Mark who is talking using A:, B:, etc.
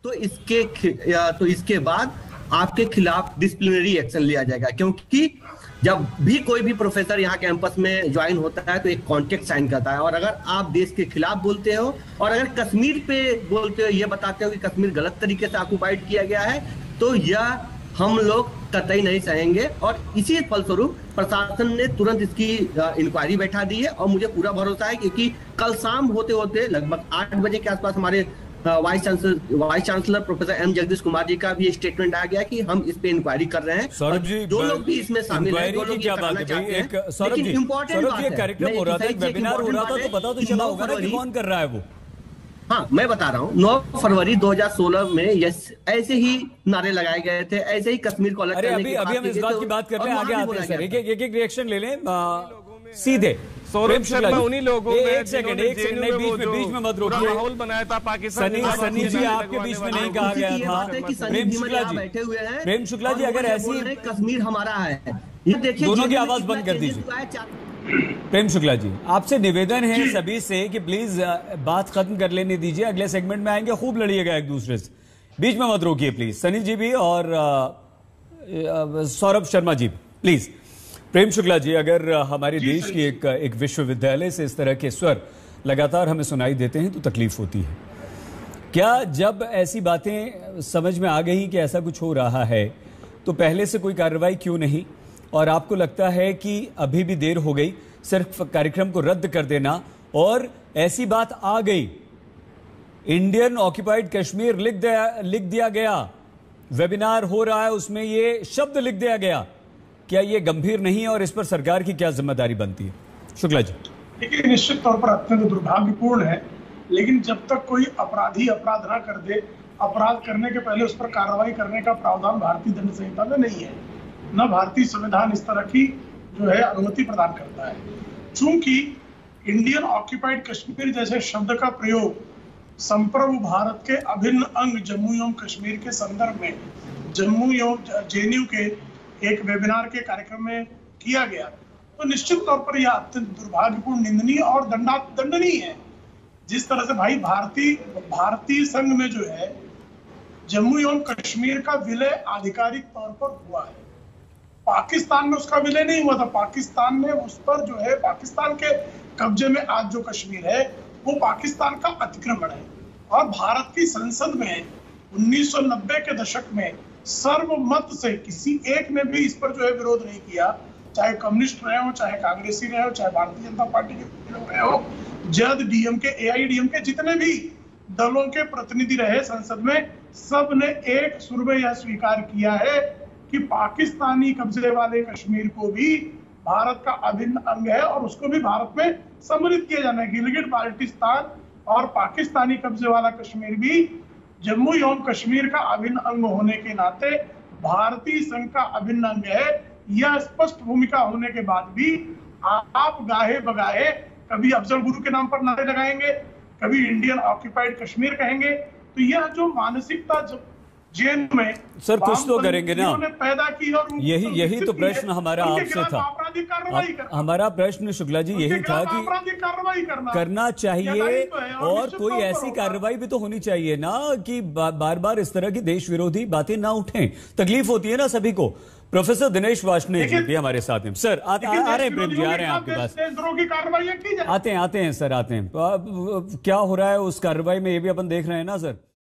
A: तो इसके बाद आपके खिलाफ डिसिप्लिनरी एक्शन लिया जाएगा, क्योंकि जब भी कोई भी प्रोफेसर यहाँ कैंपस में ज्वाइन होता है तो एक कॉन्ट्रैक्ट साइन करता है, और अगर आप देश के खिलाफ बोलते हो और अगर कश्मीर पे बोलते हो, ये बताते हो कि कश्मीर गलत तरीके से ऑक्युपाइड किया गया है, तो यह हम लोग कतई नहीं सहेंगे। और इसी फलस्वरूप प्रशासन ने तुरंत इसकी इंक्वायरी बैठा दी है, और मुझे पूरा भरोसा है क्योंकि कल शाम होते होते लगभग 8 बजे के आसपास हमारे vice chancellor professor M Jagadish Kumar ji का भी स्टेटमेंट आ गया कि हम इस पे इंक्वायरी कर रहे हैं।
B: सौरभ जी,
A: जो लोग भी इसमें शामिल हैं,
B: क्या बात है भाई, एक सौरभ जी, सौरभ कार्यक्रम हो रहा था, वेबिनार हो रहा था, तो पता तो चला होगा ना कि कौन कर रहा है वो।
A: हाँ, मैं बता रहा हूँ, 9 फरवरी 2016 में ऐसे ही नारे लगाए गए थे, ऐसे ही कश्मीर को अलग करने की बात की गई।
B: अभी हम इस बात की बात कर रहे हैं, आगे आते हैं सर, एक रिएक्शन ले लें सीधे।
C: सौरभ शर्मा उन्हीं लोगों में,
B: एक सेकंड बीच में मत रोकिए,
C: माहौल बनाया था पाकिस्तान।
B: सनी जी, आपके बीच में नहीं कहा गया था। प्रेम शुक्ला जी
A: बैठे हुए हैं,
B: प्रेम शुक्ला जी, अगर ऐसी
A: कश्मीर हमारा है, ये देखिए,
B: दोनों की आवाज बंद कर दीजिए। प्रेम शुक्ला जी, आपसे निवेदन है सभी से कि प्लीज बात खत्म कर लेने दीजिए, अगले सेगमेंट में आएंगे, खूब लड़िएगा एक दूसरे से, बीच में मत रोकिए प्लीज। सनी जी भी और सौरभ शर्मा जी प्लीज। प्रेम शुक्ला जी, अगर हमारे देश की एक विश्वविद्यालय से इस तरह के स्वर लगातार हमें सुनाई देते हैं तो तकलीफ होती है। क्या जब ऐसी बातें समझ में आ गई कि ऐसा कुछ हो रहा है तो पहले से कोई कार्रवाई क्यों नहीं, और आपको लगता है कि अभी भी देर हो गई, सिर्फ कार्यक्रम को रद्द कर देना, और ऐसी बात आ गई, इंडियन ऑक्युपाइड कश्मीर लिख दिया गया, वेबिनार हो रहा है उसमें ये शब्द लिख दिया गया, क्या ये गंभीर नहीं है और इस पर सरकार की क्या जिम्मेदारी बनती है? शुक्ला जी।
D: देखिए, निश्चित तौर पर अत्यंत दुर्भाग्यपूर्ण है, लेकिन जब तक कोई अपराधी अपराध ना कर दे, अपराध करने के पहले उस पर कार्रवाई करने का प्रावधान भारतीय दंड संहिता में नहीं है, न भारतीय संविधान इस तरह की जो है अनुमति प्रदान करता है। चूंकि इंडियन ऑक्युपाइड कश्मीर जैसे शब्द का प्रयोग संप्रभु भारत के अभिन्न अंग जम्मू एवं कश्मीर के संदर्भ में जम्मू एवं जेएनयू के एक वेबिनार के कार्यक्रम में किया गया, तो निश्चित तौर पर यह अत्यंत दुर्भाग्यपूर्ण, निंदनीय और दंडनीय है। जिस तरह से भाई भारतीय संघ में जो है जम्मू एवं कश्मीर का विलय आधिकारिक तौर पर हुआ है, पाकिस्तान में उसका विलय नहीं हुआ था। पाकिस्तान ने उस पर जो है, पाकिस्तान के कब्जे में आज जो कश्मीर है वो पाकिस्तान का अतिक्रमण है, और भारत की संसद में 1990 के दशक में सर्वमत से किसी एक ने भी इस पर जो है विरोध नहीं किया, चाहे कम्युनिस्ट रहे हो, चाहे कांग्रेसी रहे हो, चाहे भारतीय जनता पार्टी के लोग रहे हो, जद डीएमके एआईडीएमके जितने भी दलों के प्रतिनिधि रहे संसद में, सब ने एक सुर में यह स्वीकार किया है कि पाकिस्तानी कब्जे वाले कश्मीर को भी भारत का अभिन्न अंग है और उसको भी भारत में सम्मिलित किया जाना है। गिलगिट बाल्टिस्तान और पाकिस्तानी कब्जे वाला कश्मीर भी जम्मू एवं कश्मीर का अभिन्न अंग होने के नाते भारतीय संघ का अभिन्न अंग है। यह स्पष्ट भूमिका होने के बाद भी आप गाहे बगाहे कभी अफजल गुरु के नाम पर नारे लगाएंगे, कभी इंडियन ऑक्युपाइड कश्मीर कहेंगे, तो यह जो मानसिकता जेल में
B: सर कुछ तो करेंगे ना,
D: पैदा की, और
B: यही तो प्रश्न हमारा आपसे था। हमारा प्रश्न शुक्ला जी यही था कि
D: कार्रवाई
B: करना चाहिए, और कोई ऐसी कार्रवाई भी तो होनी चाहिए ना कि बार बार इस तरह की देश विरोधी बातें ना उठें। तकलीफ होती है ना सभी को। प्रोफेसर दिनेश वार्ष्णेय जी भी हमारे साथ हैं। सर आ रहे हैं, प्रेम जी आ रहे हैं आपके पास, आते हैं सर, आते हैं। क्या हो रहा है उस कार्रवाई में, ये भी अपन देख रहे हैं ना सर।